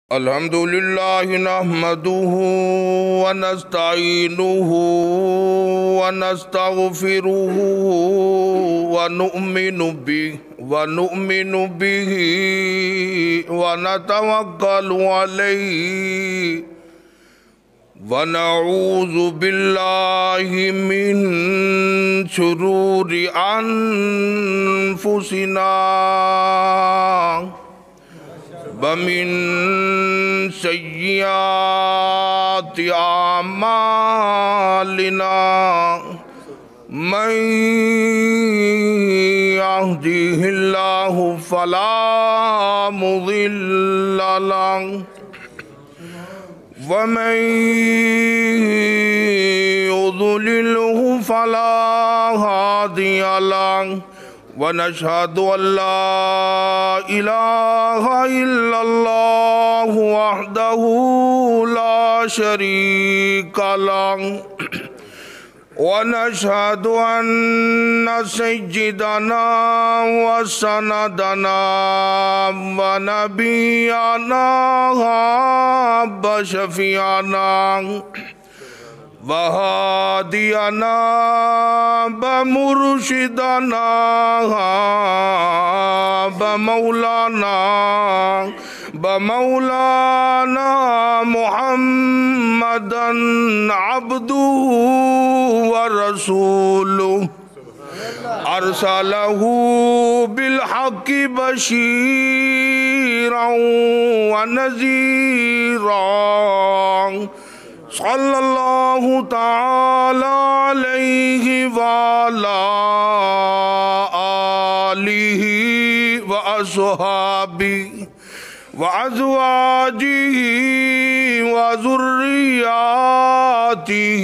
الحمد لله نحمده ونستعينه ونستغفره ونؤمن به ونتوكل عليه ونعوذ بالله من شرور أنفسنا ومن سيئات أعمالنا من يهده الله فلا مضل له ومن يضلله فلا هادي له ونشهد أن لا إله إلا الله وحده لا شريك له ونشهد أن سيدنا وسندنا ونبينا وشفيعنا وهادينا ومرشدنا ومولانا محمدا عبده ورسوله أرسله بالحق بشيرا ونذيرا صلى الله تعالى عليه وعلى آله وأصحابه وأزواجه وذرياته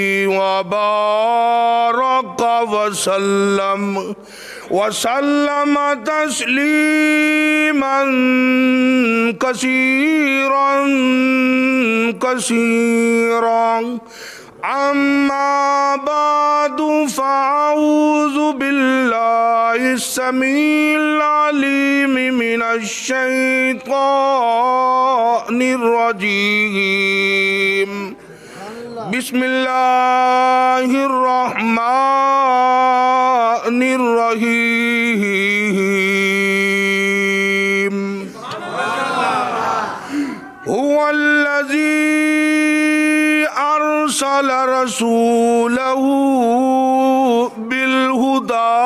وبارك وسلم تسليما كثيرا أما بعد فأعوذ بالله السميع العليم من الشيطان الرجيم بسم الله الرحمن الرحيم هو الذي أرسل رسوله بالهدى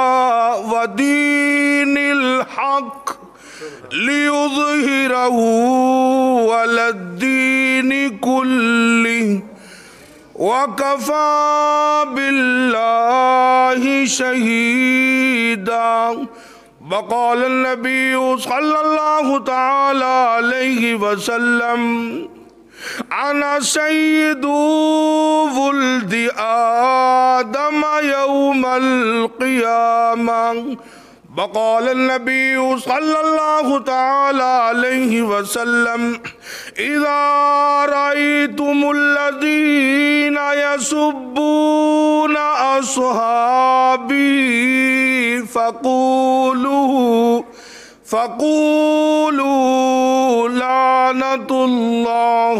ودين الحق ليظهره على الدين كله وكفى بالله شهيدا وقال النبي صلى الله تعالى عليه وسلم أنا سيد ولد آدم يوم القيامة وقال النبي صلى الله تعالى عليه وسلم إذا رأيتم الذين يسبون أصحابي فقولوا لعنة الله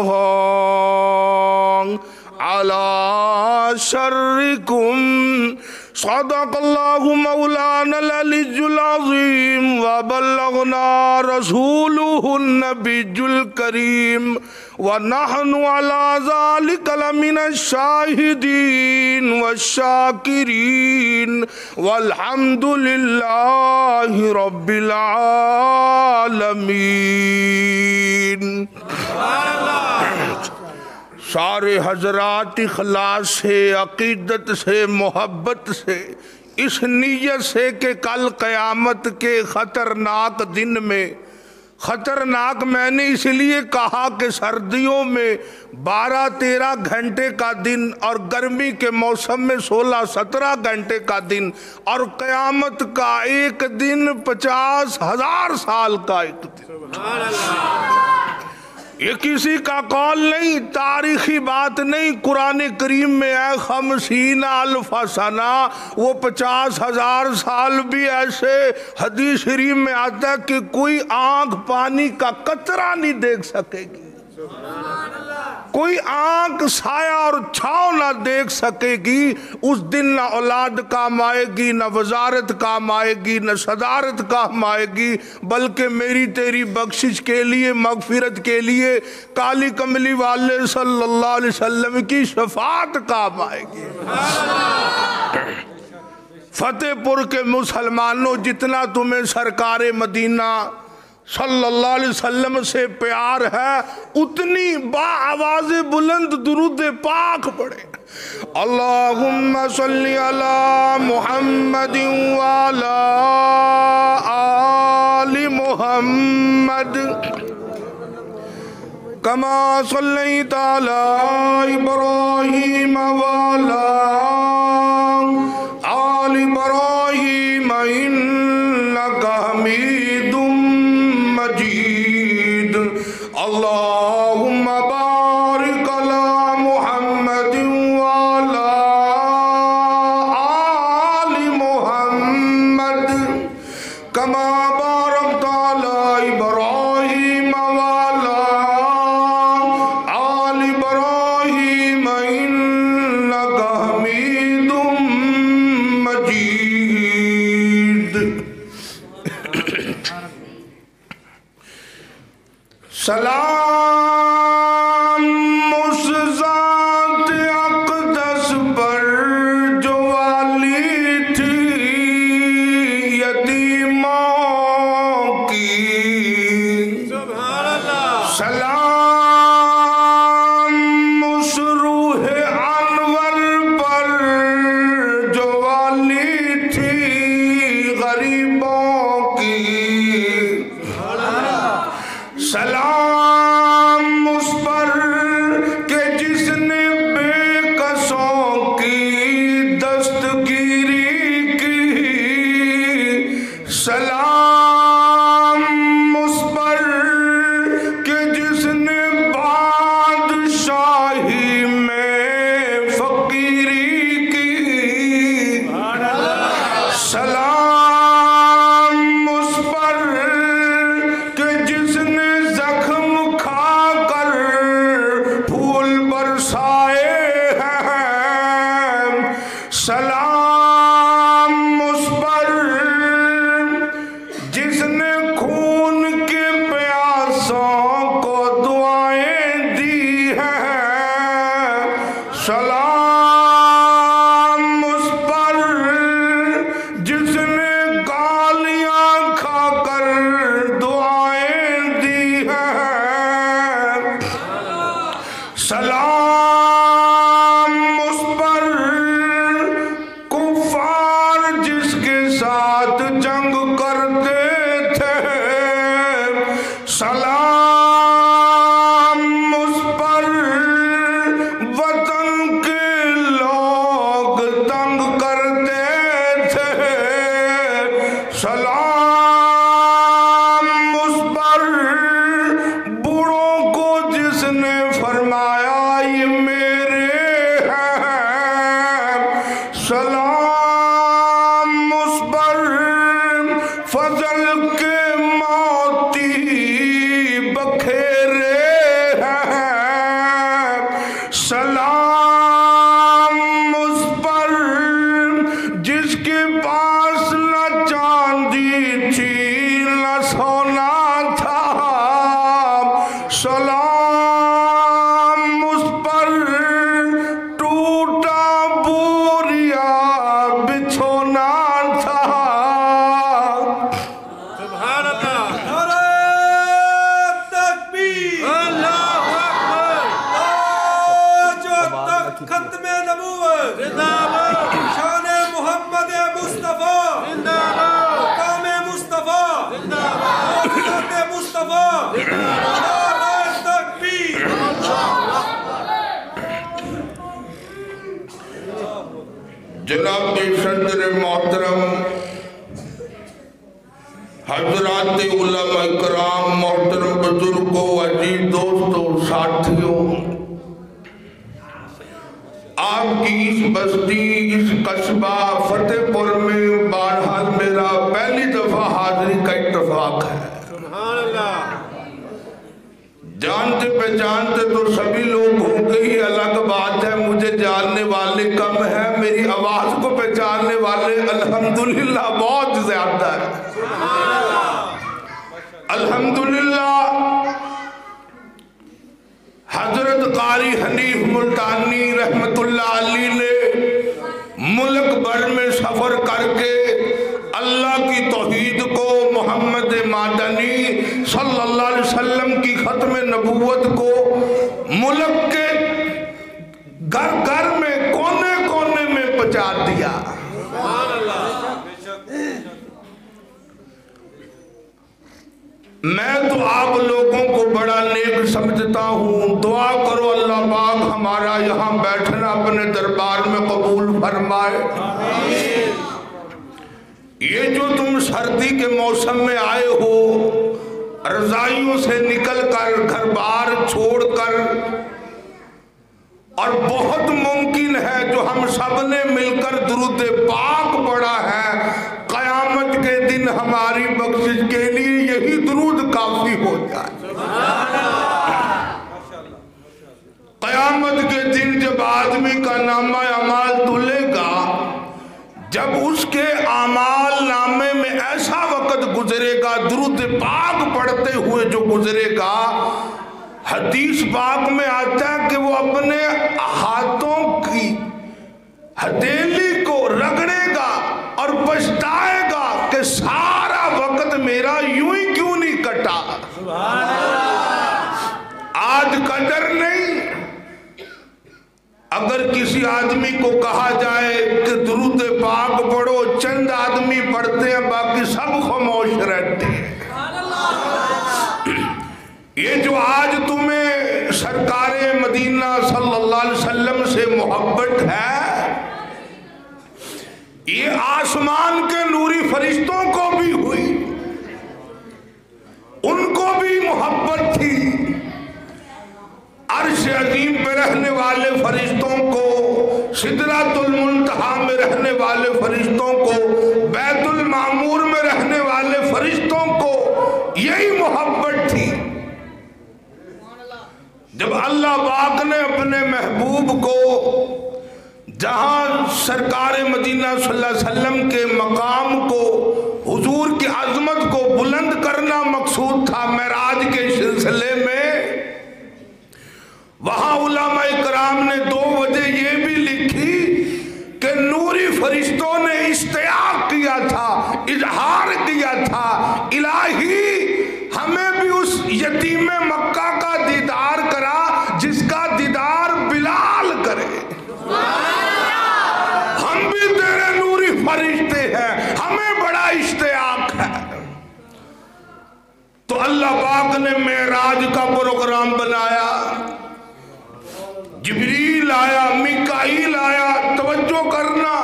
على شركم صدق الله مولانا العلي العظيم وبلغنا رسوله النبي الكريم ونحن على ذلك لمن الشاهدين والشاكرين والحمد لله رب العالمين. سارے حضرات اخلاص سے، عقیدت سے، محبت سے، اس نیت سے کہ کل قیامت کے خطرناک دن میں، خطرناک میں نے اس لیے کہا کہ سردیوں میں 12-13 گھنٹے کا دن اور گرمی کے موسم میں 16-17 گھنٹے کا دن اور قیامت کا ایک دن 50,000 سال کا ایک دن. یہ کسی کا قول نہیں، تاریخی بات نہیں، قرآن کریم میں ہے 50,000 سنہ، وہ 50,000 سال بھی ایسے حدیث شریف میں آتا ہے کہ کوئی آنکھ پانی کا قطرہ نہیں دیکھ سکے گی، کوئی آنکھ سایہ اور چھاؤں نہ دیکھ سکے گی۔ اس دن نہ اولاد کام آئے گی، نہ وزارت کام آئے گی، نہ صدارت کام آئے گی، بلکہ میری تیری بخشش کے لیے، مغفرت کے لیے کالی کملی والے صلی اللہ علیہ وسلم کی شفاعت کام آئے گی۔ فتح پور کے مسلمانوں، جتنا تمہیں سرکار مدینہ صلی اللہ علیہ وسلم سے پیار ہے، اتنی با آواز بلند درود پاک پڑھے۔ اللہم صلی علی محمد وعلی آل محمد کما صلیت علی ابراہیم وعلی آل ابراہیم انک حمید مجید۔ اللہم بارک علی محمد وعلی آل محمد کما بارکت علی ابراہیم وعلی آل ابراہیم انک حمید مجید۔ سلام اس ذات اقدس پر جو والی تھی یتیموں کی، سلام اس روح انور پر جو والی تھی غریبوں کی، سلام اس پر کہ جس نے بے کسوں کی دستگیری کی، سلام اس پر کہ جس نے بادشاہی میں فقیری کی، سلام اس پر کہ جس نے زخم کھا کر پھول برسائے ہیں، سلام اس پر جس نے خون کے پیاسوں کو دعائیں دی ہیں، سلام اس پر جس نے گالیاں کھا کر دعائیں دی ہیں، سلام اس پر کفار جس کے ساتھ جنگ کرتے تھے، سلام اس پر وطن کے لوگ تنگ کرتے تھے، سلام اس پر بوڑھوں کو جس نے فرمایا یہ میرے ہیں، سلام اس پر فضل کے موتی بکھیرے ہیں، سلام اس پر جس کے پاس نہ چاندی تھی نہ سونا تھا، سلام اس پر ٹوٹا بوریا بچھونا تھا۔ سبحان اللہ، نعرہ تکبیر، اللہ اکبر، جو تک ختم نبوت، زندہ باد، شان محمد مصطفیٰ، زندہ باد، مقام مصطفیٰ، زندہ باد، موجودات مصطفیٰ، زندہ باد، نعرہ تکبیر۔ جناب صدر محترم، حضرات علماء کرام، محترم بزرگوں، عزیز دوستوں، بستی اس قصبہ فتح پور میں بہرحال میرا پہلی دفعہ حاضری کا اتفاق ہے۔ سبحان اللہ۔ جانتے پہچانتے تو سبھی لوگ ہوں گے ہی، الگ بات ہے مجھے جاننے والے کم ہیں، میری آواز کو پہچاننے والے الحمدللہ بہت زیادہ ہے۔ الحمدللہ حضرت قاری حنیف ملتانی رحمت اللہ علیہ نے ملک بھر میں سفر کر کے اللہ کی توحید کو، محمد مدنی صلی اللہ علیہ وسلم کی ختم نبوت کو ملک کے گھر گھر میں کونے کونے میں پہنچا دیا۔ میں تو آپ لوگوں کو بڑا نیک سمجھتا ہوں، دعا کرو اللہ پاک ہمارا یہاں بیٹھنا اپنے دربار میں قبول فرمائے۔ یہ جو تم سردی کے موسم میں آئے ہو، رضائیوں سے نکل کر، گھر بار چھوڑ کر، اور بہت ممکن ہے جو ہم سب نے مل کر درود پاک پڑھا ہے، قیامت کے دن ہماری بخشش کے لیے یہی درود کافی ہو جائے۔ قیامت کے دن جب آدمی کا نامہ اعمال تلے گا، جب اس کے اعمال نامے میں ایسا وقت گزرے گا، درود پاک پڑھتے ہوئے جو گزرے گا، حدیث پاک میں آتا ہے کہ وہ اپنے ہاتھوں کی ہتھیلی کو رگڑے گا اور پچھتائے گا کہ سارا وقت میرا یوں ہی کیوں نہیں کٹا۔ آج قدر نہیں۔ اگر کسی آدمی کو کہا جائے کہ درود پاک پڑھو، چند آدمی پڑھتے ہیں باقی سب خاموش رہتے ہیں۔ یہ جو آج تمہیں سرکار مدینہ صلی اللہ علیہ وسلم سے محبت ہے، یہ آسمان کے نوری فرشتوں کو بھی ہوئی، ان کو بھی محبت تھی۔ عرش عظیم پہ رہنے والے فرشتوں کو، سدرۃ المنتہا میں رہنے والے فرشتوں کو، بیت المعمور میں رہنے والے فرشتوں کو یہی محبت تھی۔ جب اللہ پاک نے اپنے محبوب کو جہاں سرکار مدینہ صلی اللہ علیہ وسلم کے مقام کو، حضور کی عظمت کو بلند کرنا مقصود تھا معراج کے سلسلے میں، وہاں علماء کرام نے دو وجہ یہ بھی لکھی کہ نوری فرشتوں نے اشتیاق کیا تھا، اظہار کیا تھا، الہی ہمیں بھی اس یتیم مکہ کا دیدار کرا جس کا دیدار بلال کرے۔ ہم بھی تیرے نوری فرشتے ہیں، ہمیں بڑا اشتیاق ہے۔ تو اللہ پاک نے معراج کا پروگرام بنایا، جبریل آیا، میکائیل آیا، توجہ کرنا،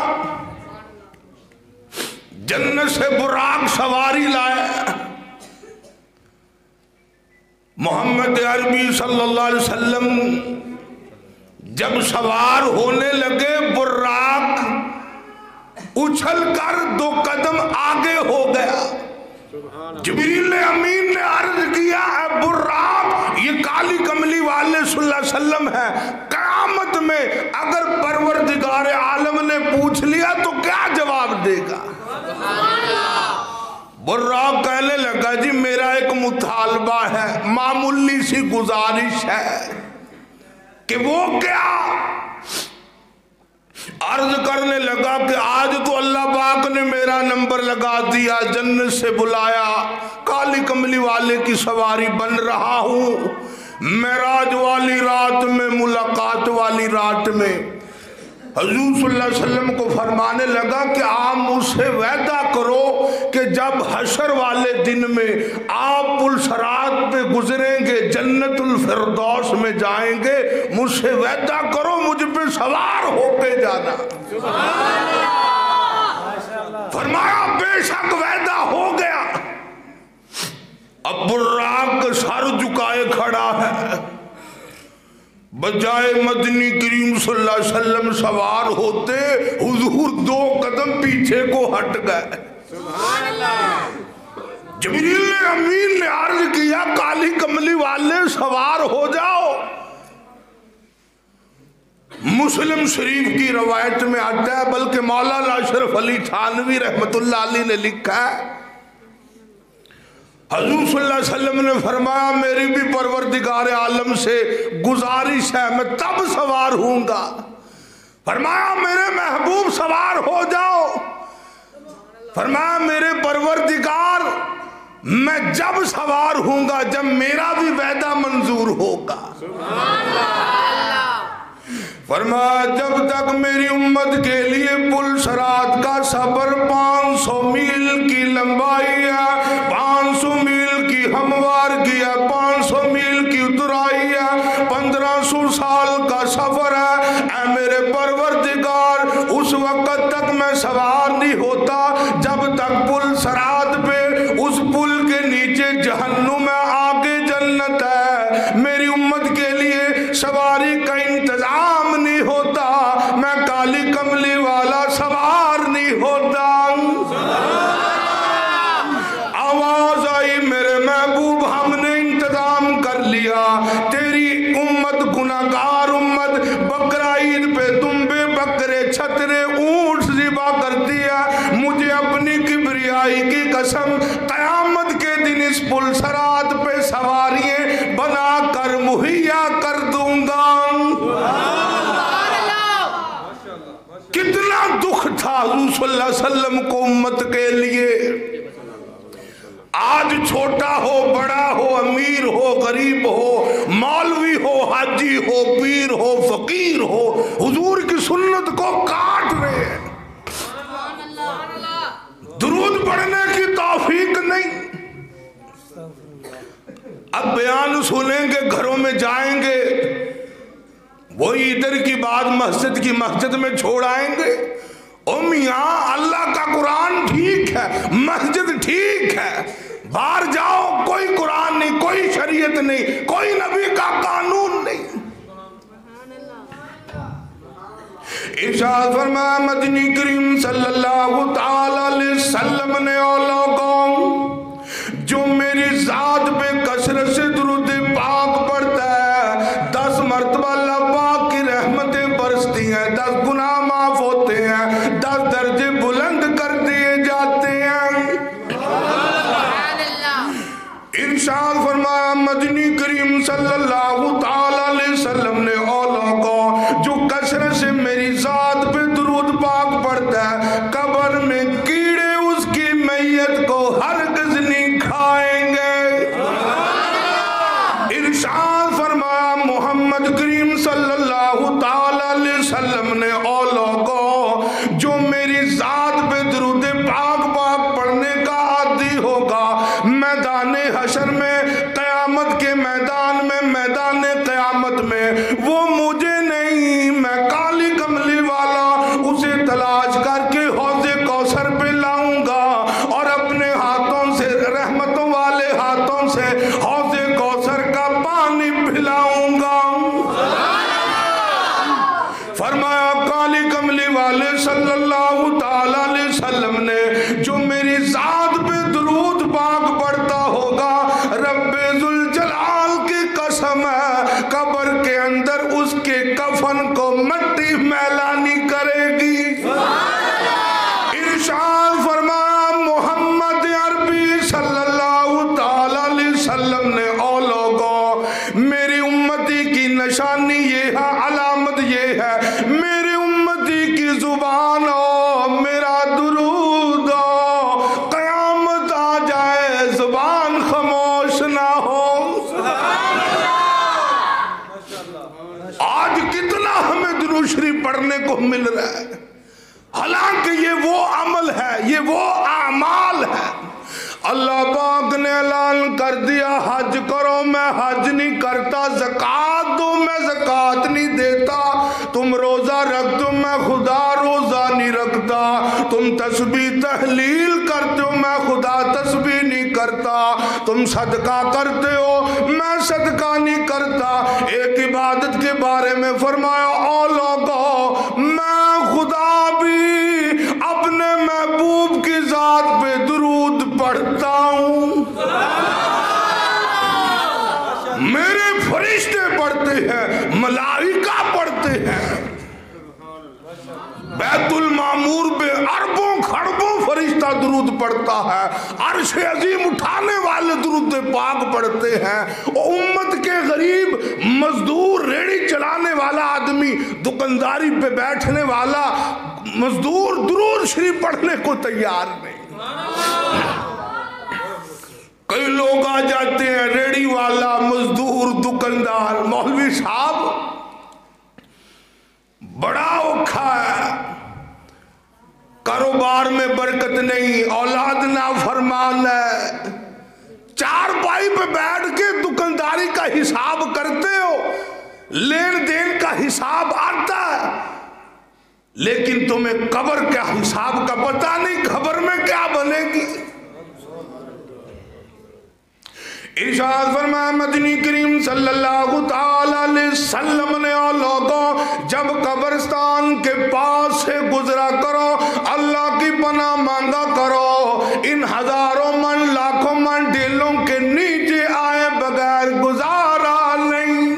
جنت سے براق سواری لایا۔ محمد عربی صلی اللہ علیہ وسلم جب سوار ہونے لگے، براق اچھل کر 2 قدم آگے ہو گیا۔ جبریل امین نے عرض کیا، اے براق، یہ کالی کملی والے صلی اللہ علیہ وسلم ہے، قیامت میں اگر پروردگار عالم نے پوچھ لیا تو کیا جواب دے گا؟ براق کہنے لگا، جی میرا ایک مطالبہ ہے، معمولی سی گزارش ہے۔ کہ وہ کیا؟ عرض کرنے لگا کہ آج تو اللہ پاک نے میرا نمبر لگا دیا، جنت سے بلایا، کالی کملی والے کی سواری بن رہا ہوں، معراج والی رات میں، ملاقات والی رات میں۔ حضور صلی اللہ علیہ وسلم کو فرمانے لگا کہ آپ مجھ سے وعدہ کرو کہ جب حشر والے دن میں آپ پل صراط پہ گزریں گے، جنت الفردوس میں جائیں گے، مجھ سے وعدہ کرو مجھ پہ سوار ہو کے جانا۔ فرمایا بے شک وعدہ ہو گیا۔ اب براق سر جھکائے کھڑا ہے، بجائے مدنی کریم صلی اللہ علیہ وسلم سوار ہوتے حضور 2 قدم پیچھے کو ہٹ گئے. جبریل امین نے عرض کیا کالی کملی والے سوار ہو جاؤ. مسلم شریف کی روایت میں آتا ہے، بلکہ مولانا اشرف علی تھانوی رحمت اللہ علیہ نے لکھا ہے، حضور صلی اللہ علیہ وسلم نے فرمایا میری بھی پروردگار عالم سے گزارش ہے میں تب سوار ہوں گا. فرمایا میرے محبوب سوار ہو جاؤ. فرمایا میرے پروردگار میں جب سوار ہوں گا جب میرا بھی وعدہ منظور ہوگا. فرمایا جب تک میری امت کے لیے پل صراط کا سفر 500 میل کی لمبائی ہے، 500 میل کی ہموار کی ہے، 500 میل کی اترائی ہے، 1500 سال کا سفر ہے. اے میرے پروردگار اس وقت تک میں سوار نہیں ہوتا جب تک پل صراط پہ اس پل کے نیچے جہنم ہے، آگے جنت ہے. میری امت کے لیے سواری کا انتظام نہیں ہوتا، میں کالی کملی والا سوار نہیں ہوتا. آواز آئی میرے محبوب ہم نے انتظام کر لیا، تیری امت گناہگار امت بقرہ عید پہ دمبے بکرے چھترے اونٹ ذبح کرتی ہے. مجھے اپنی کبریائی کی قسم قیامت کے دن اس پل صراط پہ سواریاں بنا کر مہیا کر دوں گا. کتنا دکھ تھا حضور صلی اللہ علیہ وسلم کو امت کے لیے. آج چھوٹا ہو بڑا ہو امیر ہو غریب ہو مولوی ہو حاجی ہو پیر ہو فقیر ہو حضور کی سنت کو کاٹ رہے ہیں. درود پڑھنے کی توفیق نہیں. اب بیان سنیں گے گھروں میں جائیں گے وہی ادھر کی بات مسجد کی مسجد میں چھوڑ آئیں گے. او میاں اللہ کا قرآن ٹھیک ہے، مسجد ٹھیک ہے، باہر جاؤ کوئی قرآن نہیں، کوئی شریعت نہیں، کوئی نبی کا قانون نہیں. ارشاد فرمایا مدنی کریم صلی اللہ تعالی علیہ وسلم نے او لوگوں جو میری ذات پہ کثرت سے درود پاک پڑھتا ہے 10 مرتبہ اللہ پاک کی رحمتیں برستی ہیں، 10 گناہ معاف ہوتے ہیں، 10 درجے بلند کر دیے جاتے ہیں. ارشاد فرمایا مدنی کریم صلی اللہ تعالی علیہ وسلم نے او لوگوں جو کثرت سے میری ذات پہ درود پاک پڑھتا ہے قبر میں کیڑے اس کی میت کو ہرگز نہیں کھائیں گے. ارشاد فرمایا محمد کریم صلی اللہ تعالی علیہ وسلم نے او لوگوں جو میری ذات پہ درود پاک پڑھنے کا عادی ہوگا میدان حشر میں قیامت کے میدان میں میدان قیامت میں وہ مجھے نہیں میں کالی کملی والا اسے تلاش کر کے حوض کوثر پہ لاؤں گا اور اپنے ہاتھوں سے رحمتوں والے ہاتھوں سے حوض کوثر کا پانی پلاؤں گا. فرمایا کالی کملی والے صلی اللہ تعالی علیہ وسلم نے جو میری ذات پہ درود پاک پڑھتا ہوگا رب ذوالجلال کی قسم ہے قبر کے اندر اس کے کفن کو مٹی میلا نہیں کرے گی. ارشاد فرمایا محمد عربی صلی اللہ تعالی علیہ وسلم نے او لوگوں میری امتی کی نشانی یہ ہے علامت یہ ہے میری امتی کی زبان ہو میرا درود ہو قیامت آ جائے زبان خاموش نہ ہو. آج کتنا ہمیں درود شریف پڑھنے کو مل رہا ہے حالانکہ یہ وہ عمل ہے یہ وہ اعمال ہے. اللہ پاک نے اعلان کر دیا حج کرو میں حج نہیں کرتا، زکوٰۃ دو میں زکوٰۃ نہیں دیتا، تم روزہ رکھ دو میں خدا روزہ نہیں رکھتا، تم تسبیح تحلیل کرتے ہو میں خدا تسبیح نہیں کرتا، تم صدقہ کرتے ہو میں صدقہ نہیں کرتا. ایک عبادت کے بارے میں فرمایا او لوگو میں خدا بھی اپنے محبوب کی ذات پہ درود پڑھتا ہوں, میرے فرشتے پڑھتے ہیں, ملائکہ پڑھتے ہیں. بیت المعمور پہ اربوں کھربوں فرشتہ درود پڑھتا ہے, عرش عظیم اٹھانے والے درود پاک پڑھتے ہیں. امت کے غریب مزدور, ریڑھی چلانے والا آدمی, دکانداری پہ بیٹھنے والا مزدور درود شریف پڑھنے کو تیار نہیں. کئی لوگ آ جاتے ہیں, ریڑھی والا, مزدور, دکاندار, مولوی صاحب بڑا اوکھا ہے, کاروبار میں برکت نہیں, اولاد نافرمان ہے, چار پائی پہ بیٹھ کے دکانداری کا حساب کرتے ہو, لین دین کا حساب آتا ہے, لیکن تمہیں قبر کا حساب کا پتہ نہیں, قبر میں کیا بنے گی. ارشاد فرمایا مدنی کریم صلی اللہ تعالی علیہ وسلم نے, او لوگوں جب قبرستان کے پاس سے گزرا کرو اللہ کی پناہ مانگا کرو, ان ہزاروں من لاکھوں من ڈیلوں کے نیچے آئے بغیر گزارا نہیں.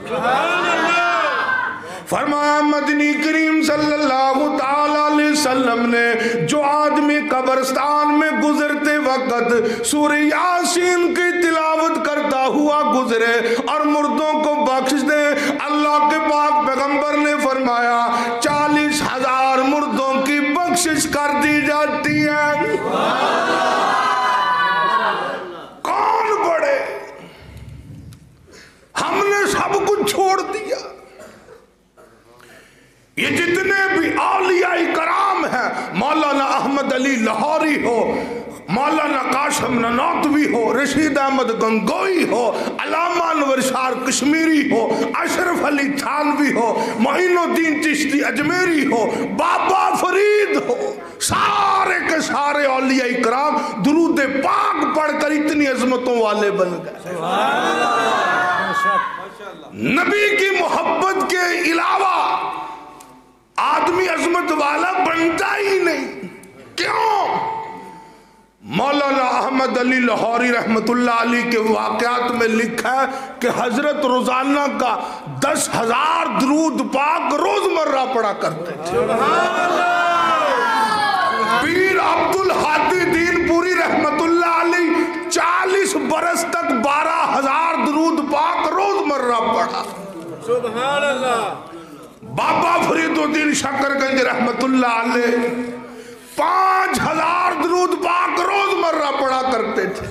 فرمایا مدنی کریم صلی اللہ تعالی علیہ وسلم نے, جو آدمی قبرستان میں گزرتے وقت سورہ یاسین کی تلاوت کرتا ہوا گزرے اور مردوں کو بخش دے, اللہ کے پاک پیغمبر نے فرمایا 40,000 مردوں کی بخشش کر دی جاتی ہے. کون بڑے, ہم نے سب کچھ چھوڑ دیا. یہ جتنے بھی اولیاء کرام ہیں, مولانا احمد علی لاہوری ہو, مولانا قاسم نانوتوی ہو, رشید احمد گنگوئی ہو, علامہ انور شاہ کشمیری ہو, اشرف علی تھانوی ہو, معین الدین چشتی اجمیری ہو, بابا فرید ہو, سارے کے سارے اولیاء کرام درود پاک پڑھ کر اتنی عظمتوں والے بن گئے. نبی کی محبت کے علاوہ آدمی عظمت والا بنتا ہی نہیں. کیوں؟ مولانا احمد علی لاہوری رحمت اللہ علیہ کے واقعات میں لکھا ہے کہ حضرت روزانہ کا 10,000 درود پاک روزمرہ پڑھا کرتے تھے. پیر عبدالحادی دین پوری رحمت اللہ علیہ 40 برس تک 12,000 درود پاک روزمرہ پڑھا. سبحان اللہ. بابا فرید الدین شکر گنج رحمت اللہ علیہ 5,000 درود پاک روزمرہ پڑھا کرتے تھے.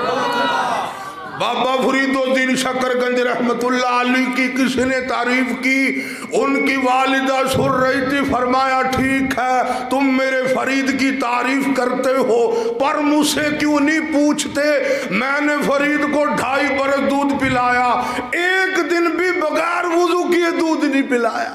بابا فرید الدین شکر گنج رحمت اللہ علیہ کی کسی نے تعریف کی, ان کی والدہ سن رہی تھی, فرمایا ٹھیک ہے تم میرے فرید کی تعریف کرتے ہو, پر مجھ سے کیوں نہیں پوچھتے, میں نے فرید کو 2.5 برس دودھ پلایا, ایک دن بھی بغیر وضو کیے دودھ نہیں پلایا.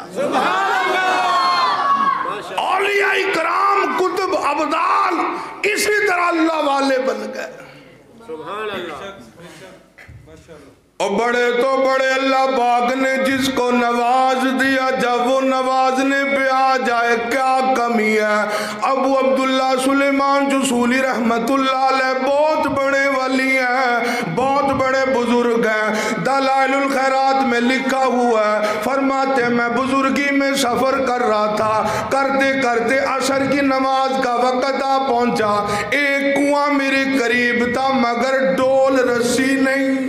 اولیاء کرام کتب ابدال اسی طرح اللہ والے بن گئے. سبحان اللہ. اور بڑے تو بڑے اللہ پاک نے جس کو نواز دیا, جب وہ نوازنے پہ آ جائے کیا کمی ہے. ابو عبداللہ سلیمان جسولی رحمت اللہ علیہ بہت بڑے ولی ہیں, بہت بڑے بزرگ ہیں. دلائل الخیرات میں لکھا ہوا ہے, فرماتے میں بزرگی میں سفر کر رہا تھا, کرتے کرتے عصر کی نماز کا وقت آ پہنچا. ایک کنواں میرے قریب تھا مگر ڈول رسی نہیں.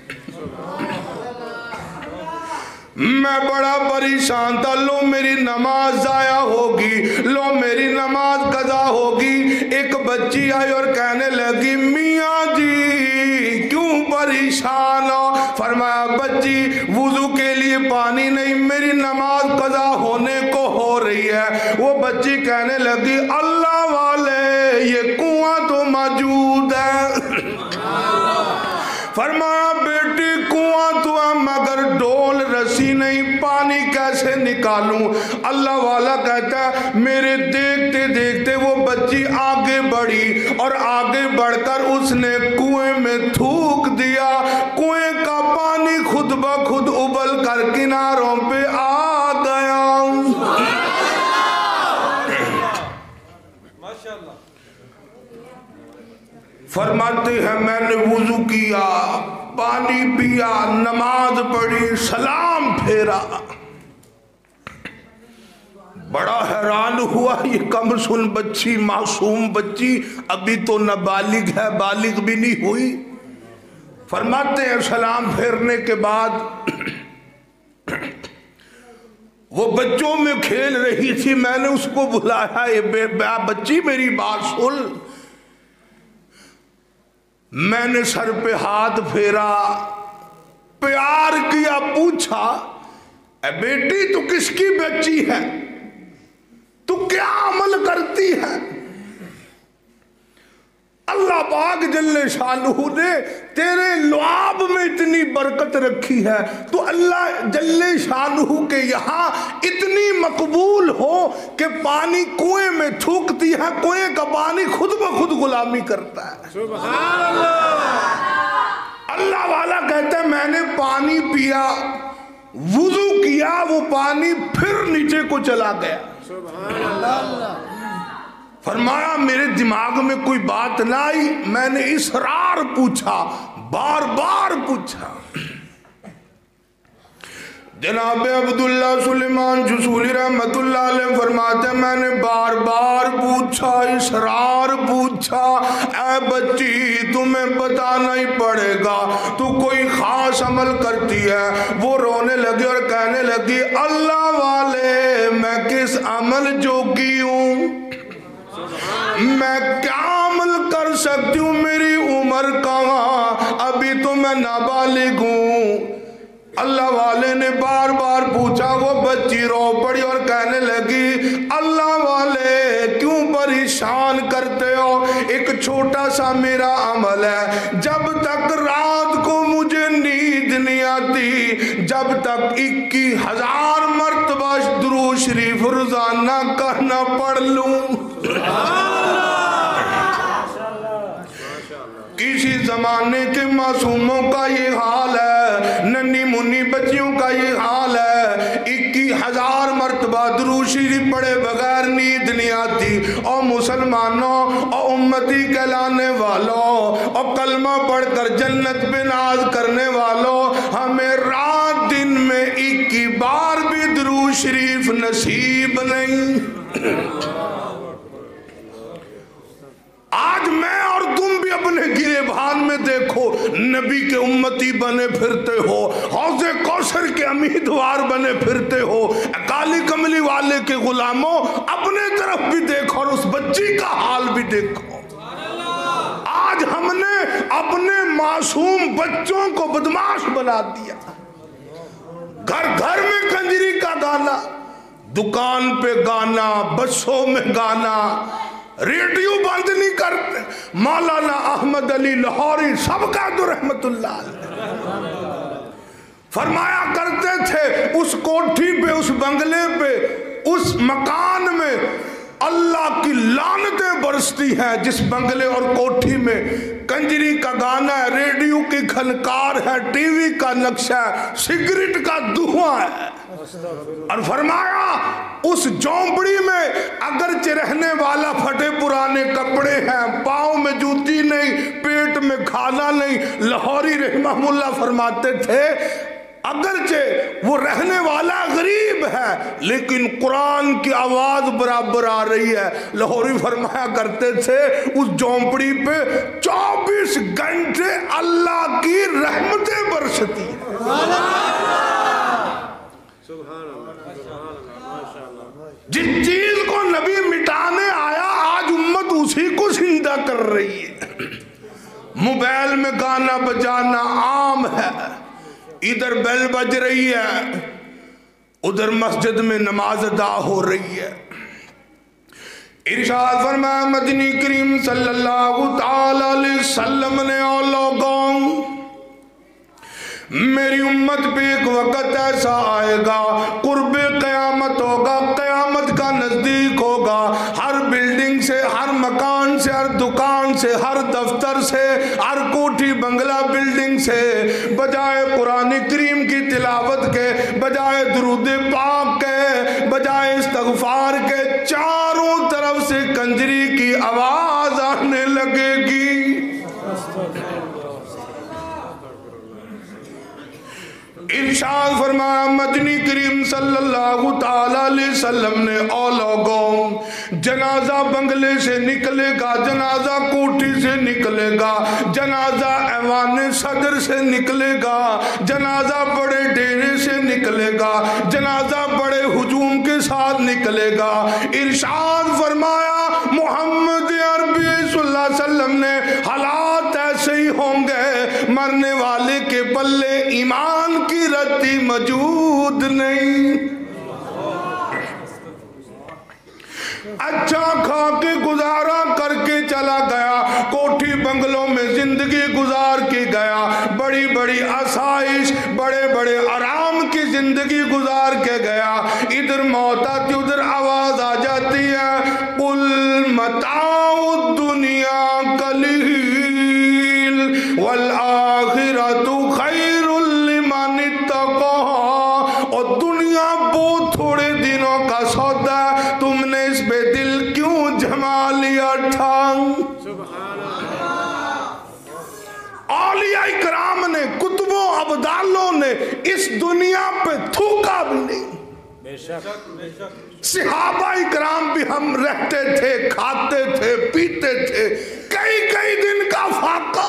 میں بڑا پریشان تھا, لو میری نماز ضائع ہوگی, لو میری نماز قضا ہوگی. ایک بچی آئی اور کہنے لگی میاں جی کیوں پریشان ہو. فرمایا بچی وضو کے لیے پانی نہیں, میری نماز قضا ہونے کو ہو رہی ہے. وہ بچی کہنے لگی اللہ والے یہ کنواں تو موجود ہے. فرمایا بیٹی کنواں تو ہے مگر ڈول رسی نہیں پانی کیسے نکالوں؟ اللہ والا کہتا ہے میرے دیکھتے دیکھتے وہ بچی آگے بڑھی اور آگے بڑھ کر اس نے کنویں میں تھوک دیا، کنویں کا پانی خود بخود ابل کر کناروں پہ آ گیا۔ فرماتے ہیں میں نے وضو کیا، پانی پیا، نماز پڑھی، سلام پھیرا، بڑا حیران ہوا یہ کم سن بچی، معصوم بچی، ابھی تو نابالغ ہے، بالغ بھی نہیں ہوئی۔ فرماتے ہیں سلام پھیرنے کے بعد وہ بچوں میں کھیل رہی تھی، میں نے اس کو بلایا، اے بچی میری بات سن۔ میں نے سر پہ ہاتھ پھیرا، پیار کیا، پوچھا اے بیٹی تو کس کی بچی ہے؟ تو کیا عمل کرتی ہے؟ اللہ پاک جل شانہ نے تیرے لعاب میں اتنی برکت رکھی ہے تو اللہ جل شانہ کے یہاں اتنی مقبول ہو کہ پانی کنویں میں تھوکتی ہے، کنویں کا پانی خود بخود غلامی کرتا ہے۔ سبحان اللہ۔ اللہ والا کہتا ہے میں نے پانی پیا، وضو کیا، وہ پانی پھر نیچے کو چلا گیا۔ سبحان اللہ۔ فرمایا میرے دماغ میں کوئی بات نہ آئی، میں نے اصرار پوچھا، بار بار پوچھا۔ جناب عبداللہ سلیمان جسولی رحمت اللہ علیہ فرماتے ہیں میں نے بار بار پوچھا، اصرار پوچھا، اے بچی تمہیں بتانا ہی پڑے گا تو کوئی خاص عمل کرتی ہے؟ وہ رونے لگی اور کہنے لگی اللہ والے میں کس عمل جوگی ہوں، میں کیا عمل کر سکتی ہوں، میری عمر کہاں، ابھی تو میں نابالغ ہوں۔ اللہ والے نے بار بار پوچھا، وہ بچی رو پڑی اور کہنے لگی اللہ والے کیوں پریشان کرتے ہو، ایک چھوٹا سا میرا عمل ہے، جب تک رات کو مجھے نیند نہیں آتی، جب تک 21,000 مرتبہ درود شریف روزانہ کہنا پڑھ لوں۔ کسی زمانے کے معصوموں کا یہ حال ہے، ننھی منی بچیوں کا یہ حال ہے، 21,000 مرتبہ درود شریف پڑھے بغیر نیند نہیں آتی۔ اور مسلمانوں اور امتی کہلانے والوں اور کلمہ پڑھ کر جنت پہ ناز کرنے والوں، ہمیں رات دن میں 21 بار بھی درود شریف نصیب نہیں۔ آج میں اور تم بھی اپنے گریبان میں دیکھو نبی کے امتی بنے پھرتے ہو، حوض کوثر کے امیدوار بنے پھرتے ہو، کالی کملی والے کے غلاموں اپنے طرف بھی دیکھو اور اس بچی کا حال بھی دیکھو۔ آج ہم نے اپنے معصوم بچوں کو بدماش بنا دیا، گھر گھر میں کنجری کا گانا، دکان پہ گانا، بسوں میں گانا، ریڈیو بند نہیں کرتے۔ مولانا احمد علی لاہوری سب کا تو رحمت اللہ علیہ فرمایا کرتے تھے اس کوٹھی پہ، اس بنگلے پہ، اس مکان میں اللہ کی لعنتیں برستی ہیں جس بنگلے اور کوٹھی میں کنجری کا گانا ہے، ریڈیو کی کھنکار ہے، ٹی وی کا نقشہ ہے، سگریٹ کا دھواں ہے۔ اور فرمایا اس جھونپڑی میں اگرچہ رہنے والا پھٹے پرانے کپڑے ہیں، پاؤں میں جوتی نہیں، پیٹ میں کھانا نہیں، لاہوری رحمہ اللہ فرماتے تھے اگرچہ وہ رہنے والا غریب ہے لیکن قرآن کی آواز برابر آ رہی ہے۔ لاہوری فرمایا کرتے تھے اس جھونپڑی پہ 24 گھنٹے اللہ کی رحمتیں برستی ہیں۔ جس چیز کو نبی مٹانے آیا آج امت اسی کو زندہ کر رہی ہے۔ موبائل میں گانا بجانا عام ہے، ادھر بیل بج رہی ہے، ادھر مسجد میں نماز ادا ہو رہی ہے۔ ارشاد فرمایا مدنی کریم صلی اللہ تعالی علیہ وسلم نے او لوگوں میری امت پہ ایک وقت ایسا آئے گا، قرب قیامت ہوگا، قیامت کا نزدیک ہوگا، ہر بلڈنگ سے، ہر مکان سے، ہر دکان سے، ہر دفتر سے، ہر کوٹھی بنگلہ بلڈنگ سے بجائے قرآن کریم کی تلاوت کے، بجائے درود پاک کے، بجائے استغفار کے، چاروں طرف سے کنجری کی آواز آنے لگے گی۔ ارشاد فرمایا مدنی کریم صلی اللہ تعالی علیہ وسلم نے، او لوگوں، جنازہ بنگلے سے نکلے گا، جنازہ کوٹھی سے نکلے گا، جنازہ ایوان صدر سے نکلے گا، جنازہ بڑے ڈیرے سے نکلے گا، جنازہ بڑے ہجوم کے ساتھ نکلے گا۔ ارشاد فرمایا محمد عربی صلی اللہ علیہ وسلم نے، حالات ایسے ہی ہوں گے، مرنے والے کے پلے ایمان کی رتی موجود نہیں، اچھا کھا کے گزارا کر کے چلا گیا، کوٹھی بنگلوں میں زندگی گزار کے گیا، بڑی بڑی آسائش، بڑے بڑے آرام کی زندگی گزار کے گیا، ادھر موت آتی ادھر آواز آ جاتی ہے، قل متاع الدنیا قلیل والآخرۃ خیر لمن اتقی، اور دنیا بہت تھوڑے دنوں کا سودا ہے، تم نے اس پہ دل کیوں جما لیا تھا؟ اولیاء کرام نے، کتبوں ابدالوں نے اس دنیا پہ تھوکا بھی نہیں۔ صحابہ کرام بھی ہم رہتے تھے، کھاتے تھے، پیتے تھے، کئی کئی دن کا فاقہ۔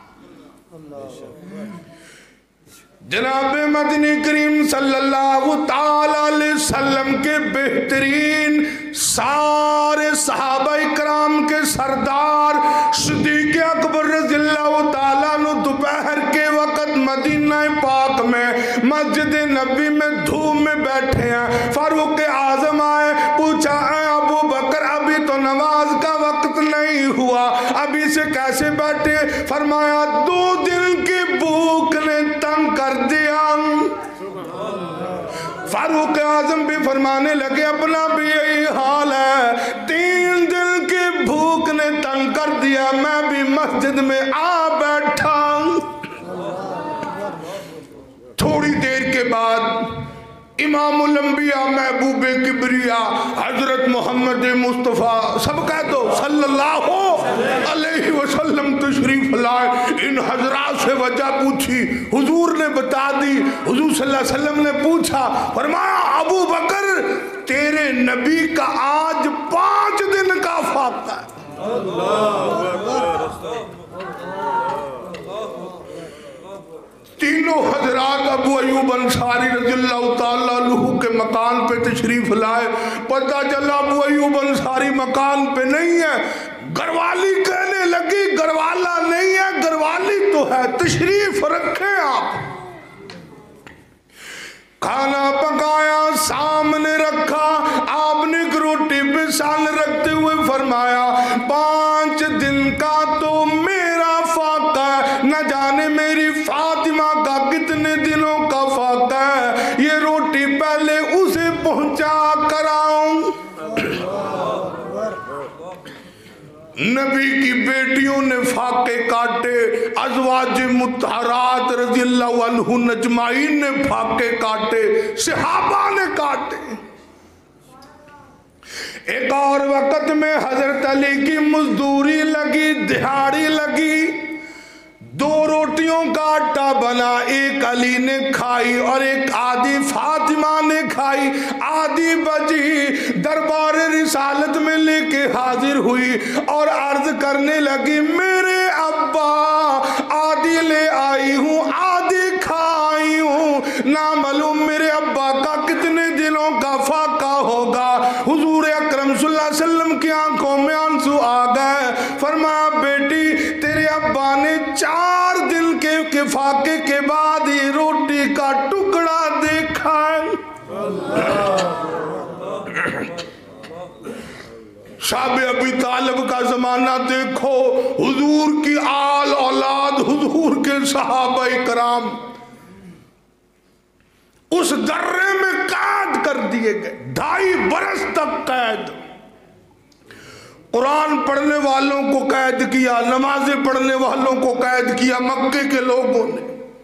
جناب مدنی کریم صلی اللہ تعالی علیہ وسلم کے بہترین سارے صحابہ کرام کے سردار صدیق اکبر رضی اللہ تعالیٰ عنہ دوپہر کے وقت مدینہ پاک میں مسجد نبی میں دھوپ میں بیٹھے ہیں، فاروق اعظم آئے، پوچھا اے ابو بکر ابھی تو نماز کا وقت نہیں ہوا، ابھی سے کیسے بیٹھے؟ فرمایا 2 دن کی بھوک نے تنگ کر دیا۔ فاروق اعظم بھی فرمانے لگے اپنا بھی یہی حال ہے، 3 دن کی بھوک نے تنگ کر دیا، میں بھی مسجد میں آ بیٹھا۔ تھوڑی دیر کے بعد امام الانبیاء محبوب کبریاء حضرت محمد مصطفیٰ، سب کہہ دو صلی اللہ علیہ وسلم تشریف لائے۔ ان حضرات سے وجہ پوچھی، حضور نے بتا دی، حضور صلی اللہ علیہ وسلم نے پوچھا، فرمایا ابو بکر تیرے نبی کا آج 5 دن کا فاقہ ہے۔ تینوں حضرات ابو ایوب انصاری رضی اللہ تعالیٰ عنہ کے مکان پہ تشریف لائے، پتہ چلا ابو ایوب انصاری مکان پہ نہیں ہے، گھروالی کہنے لگی گھروالا نہیں ہے، گھروالی تو ہے، تشریف رکھیں آپ۔ کھانا پکایا، سامنے رکھا، آپ نے روٹی پہ سال رکھتے ہوئے فرمایا 5 دن کا تو میرا فاقہ ہے، نہ جانے میری فاطمہ کا کتنے دنوں کا فاقہ ہے، یہ روٹی پہلے اسے پہنچا کر آؤں۔ نبی کی بیٹیوں نے فاقے کاٹے، ازواج مطہرات رضی اللہ عنہ نجمعین نے فاقے کاٹے، صحابہ نے کاٹے۔ ایک اور وقت میں حضرت علی کی مزدوری لگی، دہاڑی لگی، 2 روٹیوں کا آٹا بنا، ایک علی نے کھائی اور ایک آدھی فاطمہ نے کھائی، آدھی بچی دربار رسالت میں لے کے حاضر ہوئی اور عرض کرنے لگی میرے ابا آدھی لے آئی ہوں، آدھی کھائی ہوں، نہ معلوم میرے ابا کا کتنے دنوں کا فاقہ ہوگا۔ حضور اکرم صلی اللہ علیہ وسلم کی آنکھوں میں آنسو آ گئے، فرمایا بیٹی تیرے ابا نے 4 دن کے فاقے کے بعد یہ روٹی کا ٹکڑا دیکھا ہے۔ شاب ابی طالب کا زمانہ دیکھو، حضور کی آل اولاد، حضور کے صحابہ کرام اس درے میں قید کر دیے گئے، 2.5 برس تک قید۔ قرآن پڑھنے والوں کو قید کیا، نمازیں پڑھنے والوں کو قید کیا مکے کے لوگوں نے۔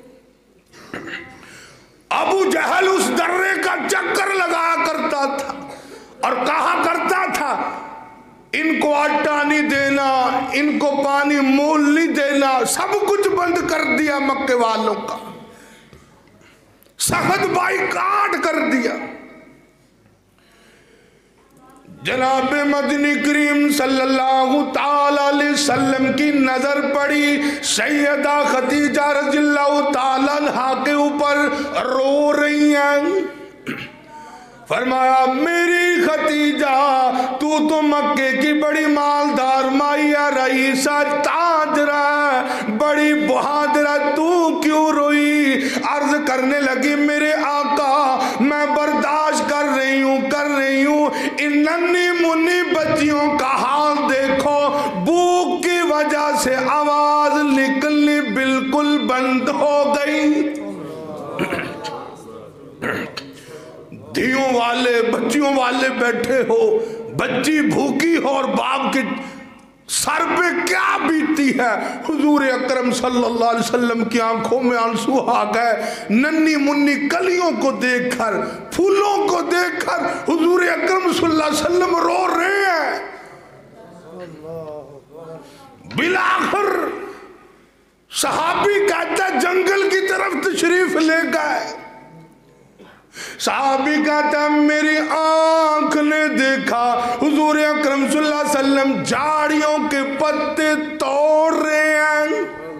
ابو جہل اس درے کا چکر لگایا کرتا تھا اور کہا کرتا تھا ان کو آٹا نہیں دینا، ان کو پانی مول نہیں دینا، سب کچھ بند کر دیا مکے والوں کا، سخت بائیکاٹ کر دیا۔ جناب مدنی کریم صلی اللہ تعالی علیہ وسلم کی نظر پڑی سیدہ خدیجہ رضی اللہ تعالی عنہا کے اوپر، رو رہی ہیں۔ فرمایا میری خدیجہ تو مکے کی بڑی مالدار مائیہ رئیسہ تاجرہ، بڑی بہادرہ، تو کیوں روئی؟ عرض کرنے لگی میرے آقا میں برداشت کر رہی ہوں ان ننھی منی بچیوں کا حال دیکھو، بھوک کی وجہ سے آواز نکلنی بالکل بند ہو گئی۔ دھیوں والے بچیوں والے بیٹھے ہو، بچی بھوکی ہو اور باپ کے سر پہ کیا بیتی ہے۔ حضور اکرم صلی اللہ علیہ وسلم کی آنکھوں میں آنسو آ گئے، ننھی منی کلیوں کو دیکھ کر، پھولوں کو دیکھ کر حضور اکرم صلی اللہ علیہ وسلم رو رہے ہیں۔ بالآخر صحابی کہتا جنگل کی طرف تشریف لے گئے، صحابی کہتا میری آنکھ نے دیکھا حضور اکرم صلی اللہ علیہ وسلم جھاڑیوں کے پتے توڑ رہے ہیں،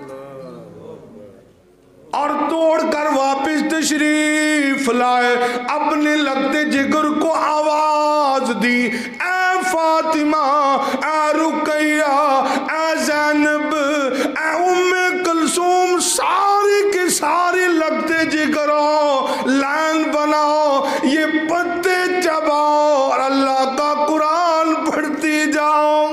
اور توڑ کر واپس تشریف لائے، اپنے لگتے جگر کو آواز دی، اے فاطمہ، اے رقیہ، اے زینب، اے ام کلثوم، ساری کے ساری لگتے جگروں لائن بناؤ، یہ پتے چباؤ اور اللہ کا قرآن پڑھتی جاؤ۔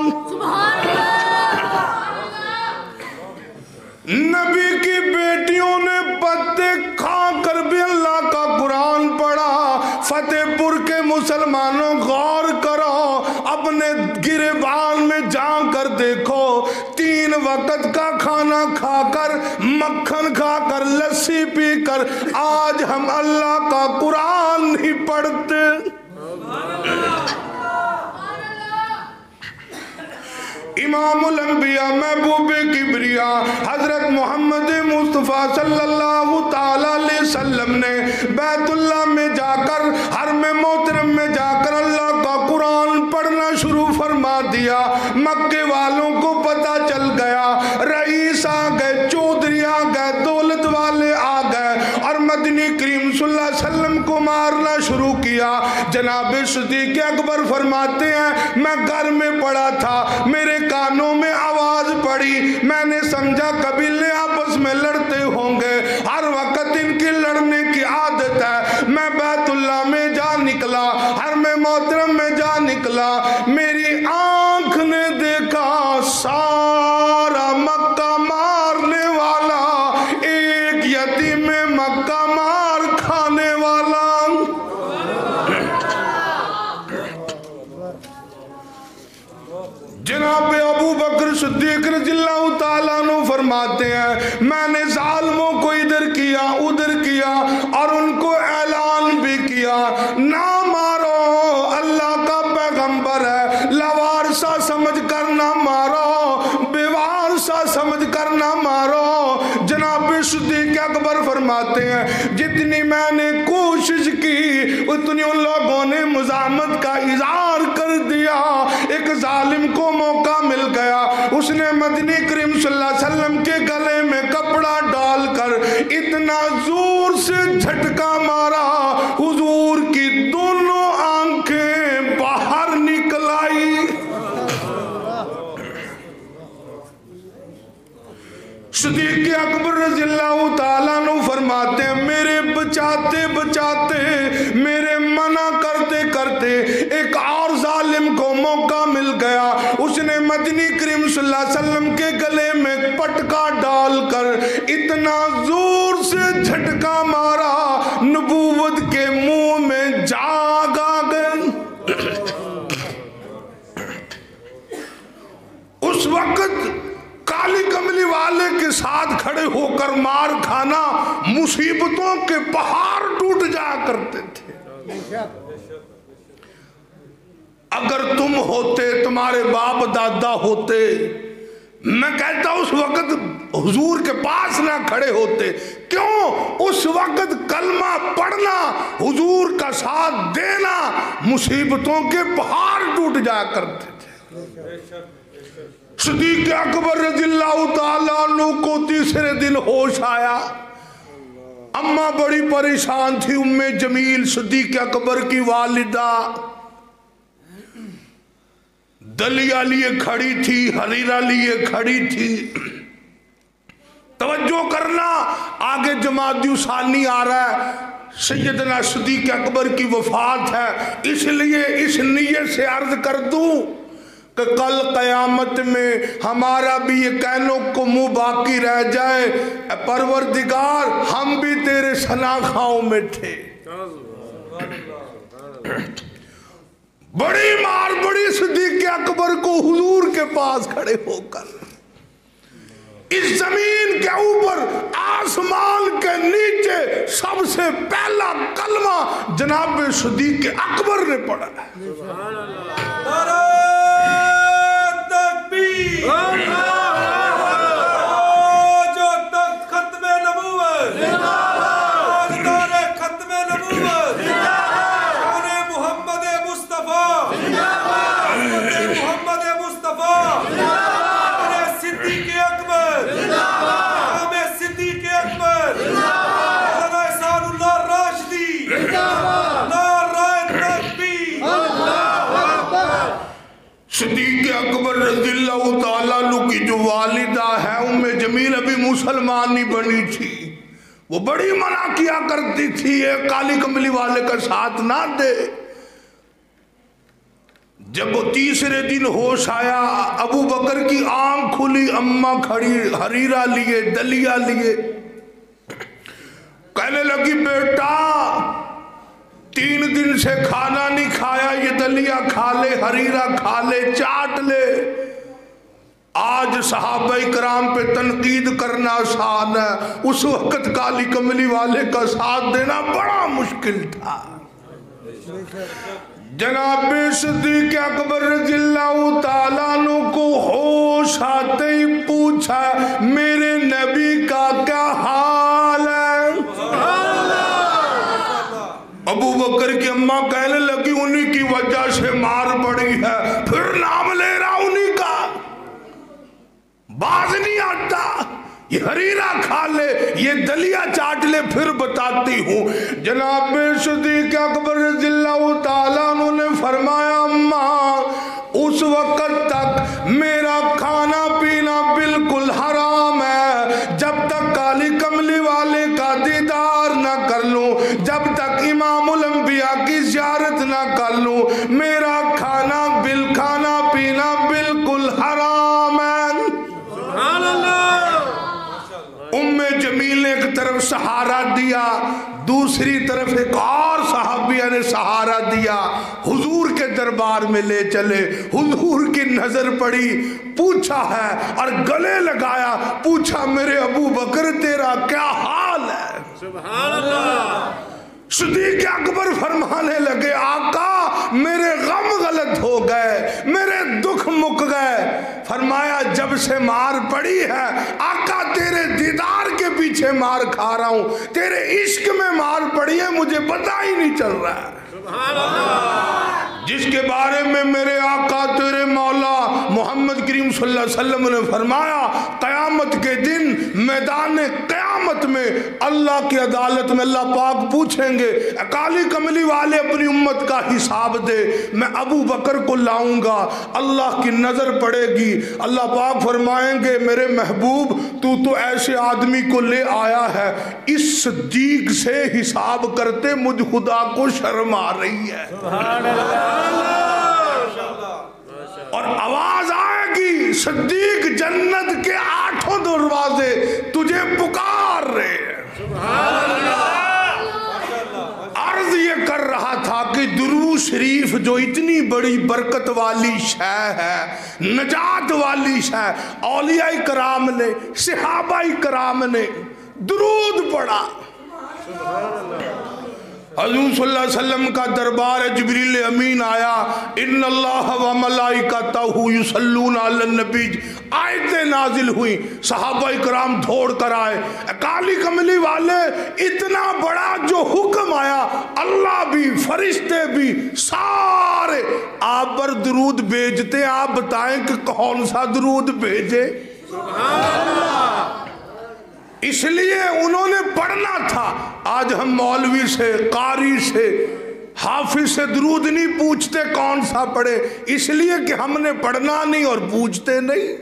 نبی کی بیٹیوں نے پتے کھا کر بھی اللہ کا قرآن پڑھا۔ فتح پور کے مسلمانوں غور کرو، اپنے گریبان میں جا کر دیکھو، 3 وقت کا کھانا کھا کر، مکھن کھا کر، لسی پی کر، آج ہم اللہ کا قرآن نہیں پڑھتے۔ امام الانبیاء محبوب کبریا حضرت محمد مصطفیٰ صلی اللہ تعالی علیہ وسلم نے بیت اللہ میں جا کر، حرم محترم میں جا کر اللہ کا قرآن پڑھنا شروع فرما دیا۔ مکے والوں کو پتہ چل گیا، رئیس آ گئے، چودھری آ گئے، دولت والے آ گئے، اور مدنی کریم صلی اللہ علیہ وسلم کو مارنا شروع کیا۔ جناب صدیق اکبر فرماتے ہیں میں گھر میں پڑا تھا، میرے کانوں میں آواز پڑی، میں نے سمجھا قبیلے آپس میں لڑتے ہوں گے، ہر وقت ان کی لڑنے کی عادت ہے۔ میں بیت اللہ میں جا نکلا، حرم محترم میں جا نکلا، میری آنکھ نے دیکھا سارا مکہ مارنے والا، ایک یتیم مکہ مار کھانے والا۔ جناب ابو بکر صدیق رضی اللہ تعالیٰ عنہ فرماتے ہیں میں نے ظالموں کو ادھر کیا ادھر کیا اور ان کو اعلان بھی کیا، نہ مارو، اللہ کا پیغمبر ہے، لوارسا سمجھ کر نہ مارو، بیوارسا سمجھ کر نہ مارو۔ جناب صدیق اکبر فرماتے ہیں جتنی میں نے کوشش کی اتنی ان لوگوں نے مزاحمت کا اظہار کر دیا۔ ایک ظالم کو موقع مل گیا، اس نے مدنی کریم صلی اللہ علیہ وسلم کے گلے میں کپڑا ڈال کر اتنا زور سے جھٹکا مارا، حضور کی دونوں آنکھیں باہر نکل آئی۔ صدیق اکبر رضی اللہ تعالیٰ عنہ فرماتے ہیں میرے بچاتے بچاتے، میرے منع کرتے کرتے ایک اور ظالم کو موقع مل گیا، اس نے مدنی کریم صلی اللہ علیہ وسلم کے گلے میں پٹکا ڈال کر اتنا زور سے جھٹکا مارا، نبوت کے منہ میں جاگ آ گئے۔ اس وقت کالی کملی والے کے ساتھ کھڑے ہو کر مار کھانا مصیبتوں کے پہاڑ ٹوٹ جایا کرتے تھے۔ اگر تم ہوتے، تمہارے باپ دادا ہوتے، میں کہتا اس وقت حضور کے پاس نہ کھڑے ہوتے۔ کیوں؟ اس وقت کلمہ پڑھنا، حضور کا ساتھ دینا، مصیبتوں کے پہاڑ ٹوٹ جایا کرتے تھے۔ صدیق اکبر رضی اللہ تعالیٰ عنہ کو تیسرے دن ہوش آیا۔ اماں بڑی پریشان تھی، ام جمیل صدیق اکبر کی والدہ دلیا لیے کھڑی تھی، حریرہ لیے کھڑی تھی۔ توجہ کرنا، آگے جمادی ثانی آ رہا ہے، سیدنا صدیق اکبر کی وفات ہے، اس لیے اس نیت سے عرض کر دوں کہ کل قیامت میں ہمارا بھی یہ کہنوں کو منہ باقی رہ جائے، اے پروردگار ہم بھی تیرے شناخاؤں میں تھے۔ بڑی مار بڑی صدیق اکبر کو حضور کے پاس کھڑے ہو کر، اس زمین کے اوپر آسمان کے نیچے سب سے پہلا کلمہ جناب صدیق اکبر نے پڑھا ہے۔ نعرہ تکبیر، جو تخت ختم نبوت، تاجدار ختم نبوت، شان محمد مصطفیٰ، محمد مصطفیٰ، صدیق اکبر، امام صدیق اکبر، مولانا احسان اللہ راشدی، نعرہ تکبیر۔ صدیق اکبر رضی اللہ تعالیٰ عنہ کی جو والدہ ہے ام جمیل ابھی مسلمان نہیں بنی تھی، وہ بڑی منع کیا کرتی تھی یہ کالی کملی والے کا ساتھ نہ دے۔ جب وہ تیسرے دن ہوش آیا، ابو بکر کی آنکھ کھلی، اماں کھڑی حریرہ لیے دلیا لیے، کہنے لگی بیٹا 3 دن سے کھانا نہیں کھایا، یہ دلیا کھا لے، حریرہ کھا لے، چاٹ لے۔ آج صحابہ کرام پہ تنقید کرنا آسان ہے، اس وقت کالی کملی والے کا ساتھ دینا بڑا مشکل تھا۔ جناب صدیق اکبر رضی اللہ تعالیٰ عنہ کو ہوش آتے ہی پوچھا میرے نبی کا کیا حال ہے؟ ابو بکر کی اماں کہنے لگی انہی کی وجہ سے مار پڑی ہے، پھر نام لے رہا انہی کا، باز نہیں آتا، یہ حریرہ کھا لے، یہ دلیا چاٹ لے، پھر بتاتی ہوں۔ جناب صدیق اکبر رضی اللہ تعالیٰ عنہ نے فرمایا اماں اس وقت تک میرا کھانا پینا بالکل حرام ہے، جب تک کالی کملی والے کا دیدار نہ کر لوں، جب تک امام الانبیاء کی زیارت نہ کر لوں، میرا کھانا پینا بالکل حرام ہے۔ سبحان اللہ۔ ام جمیل نے ایک طرف سہارا دیا، دوسری طرف ایک اور صحابیہ نے سہارا دیا، حضور کے دربار میں لے چلے، حضور کی نظر پڑی، پوچھا ہے اور گلے لگایا، پوچھا میرے ابو بکر تیرا کیا حال ہے؟ سبحان اللہ۔ صدیق اکبر فرمانے لگے آقا میرے غم غلط ہو گئے، میرے دکھ مک گئے۔ فرمایا جب سے مار پڑی ہے آقا تیرے دیدار کے پیچھے مار کھا رہا ہوں، تیرے عشق میں مار پڑی ہے مجھے پتہ ہی نہیں چل رہا ہے۔ سبحان اللہ۔ جس کے بارے میں میرے آقا تیرے مولا محمد کریم صلی اللہ علیہ وسلم نے فرمایا قیامت کے دن میدان قیامت میں اللہ کی عدالت میں اللہ پاک پوچھیں گے کالی کملی والے اپنی امت کا حساب دے، میں ابو بکر کو لاؤں گا، اللہ کی نظر پڑے گی، اللہ پاک فرمائیں گے میرے محبوب تو ایسے آدمی کو لے آیا ہے، اس صدیق سے حساب کرتے مجھ خدا کو شرم آ رہی ہے۔ سبحان اللہ۔ اور آواز آئے گی صدیق جنت کے 8 دروازے تجھے پکار رہے ہیں۔ سبحان اللہ۔ شریف جو اتنی بڑی برکت والی شے ہے، نجات والی شے، اولیاء کرام نے، صحابہ کرام نے درود پڑھا۔ حضور صلی اللہ علیہ وسلم کا دربار جبریل امین آیا، ان اللہ و ملائکتہ یصلون علی النبی، آیتیں نازل ہوئی، صحابہ کرام دوڑ کر آئے، کالی کملی والے اتنا بڑا جو حکم آیا، اللہ بھی فرشتے بھی سارے آپ پر درود بھیجتے ہیں، آپ بتائیں کہ کون سا درود بھیجے؟ اس لیے انہوں نے پڑھنا تھا۔ آج ہم مولوی سے، قاری سے، حافظ سے درود نہیں پوچھتے کون سا پڑھے، اس لیے کہ ہم نے پڑھنا نہیں اور پوچھتے نہیں۔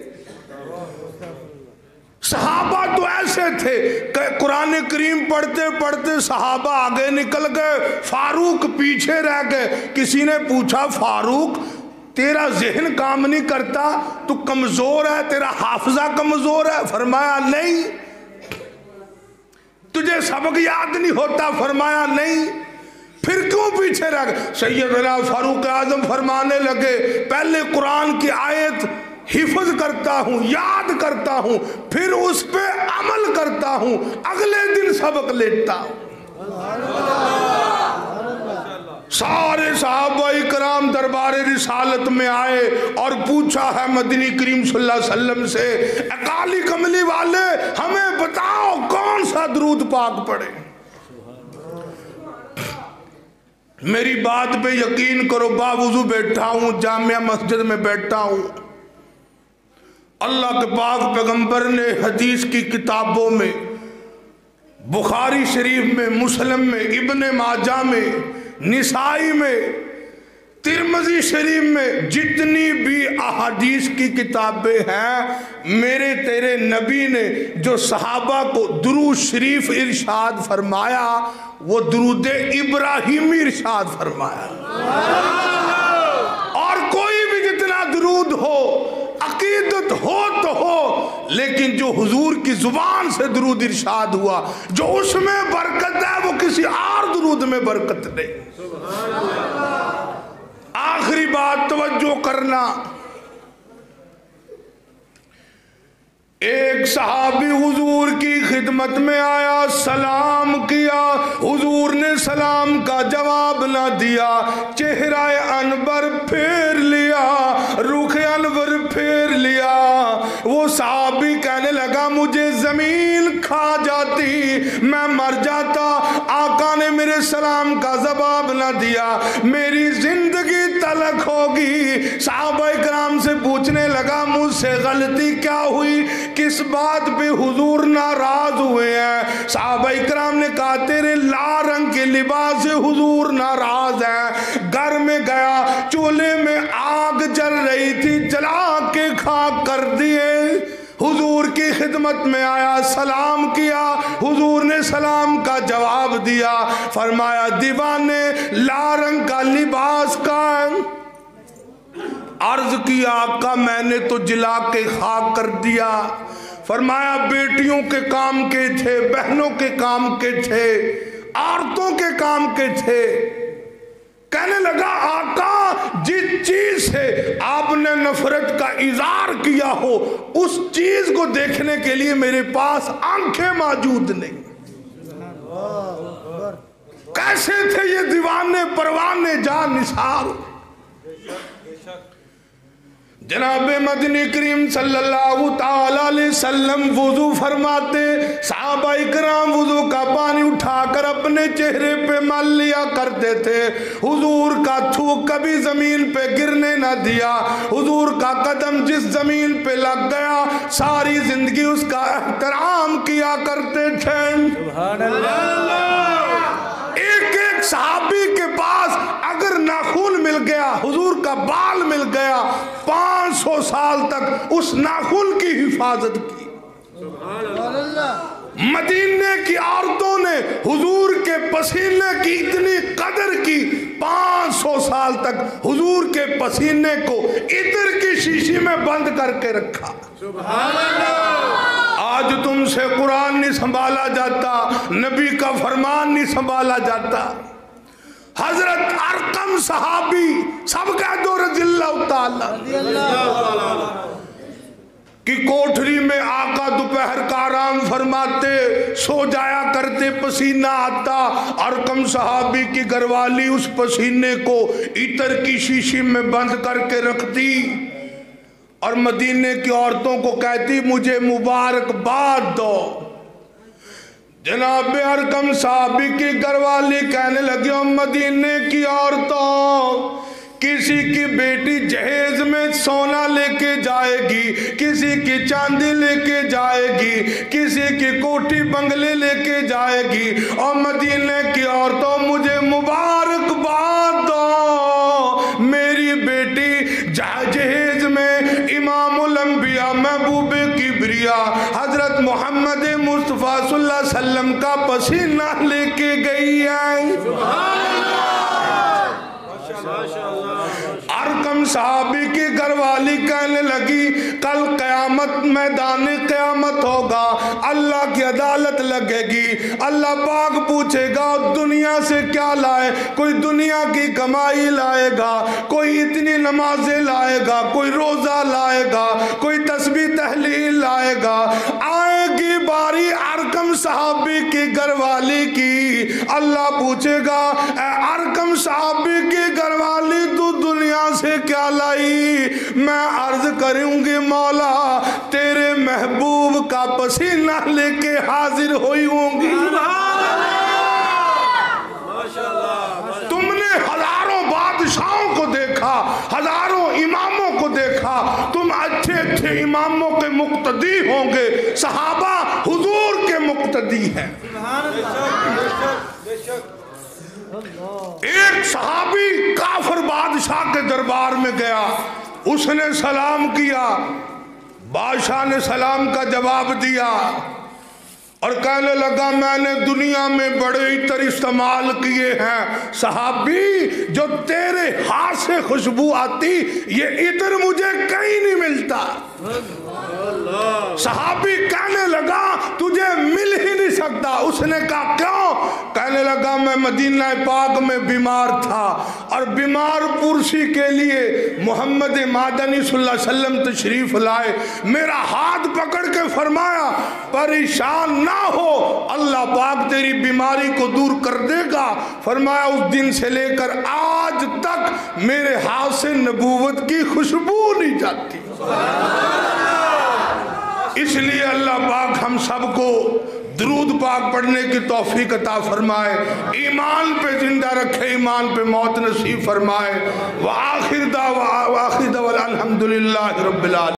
صحابہ تو ایسے تھے کہ قرآن کریم پڑھتے پڑھتے صحابہ آگے نکل گئے، فاروق پیچھے رہ گئے۔ کسی نے پوچھا فاروق تیرا ذہن کام نہیں کرتا، تو کمزور ہے، تیرا حافظہ کمزور ہے؟ فرمایا نہیں۔ تجھے سبق یاد نہیں ہوتا؟ فرمایا نہیں۔ پھر کیوں پیچھے رہ گئے؟ سیدنا فاروق اعظم فرمانے لگے پہلے قرآن کی آیت حفظ کرتا ہوں، یاد کرتا ہوں، پھر اس پہ عمل کرتا ہوں، اگلے دن سبق لیتا ہوں۔ سارے صحابہ کرام دربار رسالت میں آئے اور پوچھا ہے مدنی کریم صلی اللہ علیہ وسلم سے، کالی کملی والے ہمیں بتاؤ کون سا درود پاک پڑھے؟ میری بات پہ یقین کرو، باوضو بیٹھا ہوں، جامعہ مسجد میں بیٹھا ہوں، اللہ کے پاک پیغمبر نے حدیث کی کتابوں میں، بخاری شریف میں، مسلم میں، ابن ماجہ میں، نسائی میں، ترمذی شریف میں، جتنی بھی احادیث کی کتابیں ہیں، میرے تیرے نبی نے جو صحابہ کو درود شریف ارشاد فرمایا وہ درود ابراہیمی ارشاد فرمایا۔ اور کوئی بھی جتنا درود ہو، عقیدت ہو تو ہو، لیکن جو حضور کی زبان سے درود ارشاد ہوا، جو اس میں برکت ہے وہ کسی اور درود میں برکت نہیں۔ آخری بات توجہ کرنا، ایک صحابی حضور کی خدمت میں آیا، سلام کیا، حضور نے سلام کا جواب نہ دیا، چہرہ انور پھیر لیا، رخ انور پھیر لیا۔ وہ صحابی کہنے لگا مجھے زمین کھا جاتی، میں مر جاتا، آقا نے میرے سلام کا جواب نہ دیا، میری زندگی تلخ ہوگی۔ صحابہ کرام سے پوچھنے لگا مجھ سے غلطی کیا ہوئی، کس بات پہ حضور ناراض ہوئے ہیں؟ صحابہ کرام نے کہا تیرے لال رنگ کے لباس سے حضور ناراض ہیں۔ گھر میں گیا، چولہے میں آگ جل رہی تھی، جلا کے خاک کر دیے۔ حضور کی خدمت میں آیا، سلام کیا، حضور نے سلام کا جواب دیا، فرمایا دیوانے لال رنگ کا لباس کا ہے؟ عرض کیا آقا میں نے تو جلا کے خاک کر دیا۔ فرمایا بیٹیوں کے کام کے تھے، بہنوں کے کام کے تھے، عورتوں کے کام کے تھے۔ کہنے لگا آقا جس چیز سے آپ نے نفرت کا اظہار کیا ہو اس چیز کو دیکھنے کے لیے میرے پاس آنکھیں موجود نہیں۔ کیسے تھے یہ دیوانے پروانے جا نثار؟ جناب مدنی کریم صلی اللہ تعالی علیہ وسلم وضو فرماتے، صحابہ اکرام وضو کا پانی اٹھا کر اپنے چہرے پہ مل لیا کرتے تھے، حضور کا تھوک کبھی زمین پہ گرنے نہ دیا، حضور کا قدم جس زمین پہ لگ گیا ساری زندگی اس کا احترام کیا کرتے تھے۔ سبحان اللہ۔ ایک ایک صحابی کے پاس اگر ناخن مل گیا، حضور کا بال مل گیا، 500 سال تک اس ناخن کی حفاظت کی۔ مدینے کی عورتوں نے حضور کے پسینے کی اتنی قدر کی، 500 سال تک حضور کے پسینے کو عطر کی شیشی میں بند کر کے رکھا۔ سبحان اللہ۔ آج تم سے قرآن نہیں سنبھالا جاتا، نبی کا فرمان نہیں سنبھالا جاتا۔ حضرت ارقم صحابی، سب کہہ دو رضی اللہ تعالیٰ کی کوٹھری میں آقا دوپہر کا آرام فرماتے، سو جایا کرتے، پسینہ آتا، ارقم صحابی کی گھر والی اس پسینے کو عطر کی شیشی میں بند کر کے رکھتی اور مدینے کی عورتوں کو کہتی مجھے مبارکباد دو۔ جناب ارقم صحابی کی گھر والی کہنے لگی مدینے کی عورتوں، کسی کی بیٹی جہیز میں سونا لے کے جائے گی، کسی کی چاندی لے کے جائے گی، کسی کی کوٹھی بنگلے لے کے جائے گی، اور مدینے کی عورتوں مجھے مبارکباد دو، میری بیٹی جہیز میں امام الانبیاء محبوب کبریا حضرت محمد مصطفیٰ صلی اللہ علیہ وسلم کا پسینہ لے کے گئی ہے۔ ارقم صحابی کی گھر والی کہنے لگی کل قیامت میدان قیامت ہوگا، اللہ کی عدالت لگے گی، اللہ پاک پوچھے گا دنیا سے کیا لائے، کوئی دنیا کی کمائی لائے گا، کوئی اتنی نمازیں لائے گا، کوئی روزہ لائے گا، کوئی تسبیح تحلیل لائے گا، آئے گی باری ارقم صحابی کی گھر والی کی، اللہ پوچھے گا اے ارقم صحابی کی گھر والی تو دنیا سے کیا لائی؟ میں عرض کروں گی مولا تیرے محبوب کا پسینہ لے کے حاضر ہوئی ہوں گی۔ تم نے ہزاروں بادشاہوں کو دیکھا، ہزاروں اماموں کو دیکھا، تم اچھے اچھے اماموں کے مقتدی ہوں گے، صحابہ حضور کے مقتدی ہیں۔ ایک صحابی کافر بادشاہ کے دربار میں گیا، اس نے سلام کیا، بادشاہ نے سلام کا جواب دیا اور کہنے لگا میں نے دنیا میں بڑے عطر استعمال کیے ہیں، صحابی جو تیرے ہاتھ سے خوشبو آتی یہ عطر مجھے کہیں نہیں ملتا۔ صحابی کہنے لگا تجھے مل ہی نہیں سکتا، اس نے کہا کیوں؟ کہنے لگا میں مدینہ پاک میں بیمار تھا اور بیمار پرسی کے لیے محمد مدنی صلی اللہ علیہ وسلم تشریف لائے، میرا ہاتھ پکڑ کے فرمایا پریشان نہ ہو اللہ پاک تیری بیماری کو دور کر دے گا، فرمایا اس دن سے لے کر آج تک میرے ہاتھ سے نبوت کی خوشبو نہیں جاتی۔ اس لیے اللہ پاک ہم سب کو درود پاک پڑھنے کی توفیق عطا فرمائے، ایمان پہ زندہ رکھے، ایمان پہ موت نصیب فرمائے۔ وآخر دعوانا الحمدللہ رب العالمین۔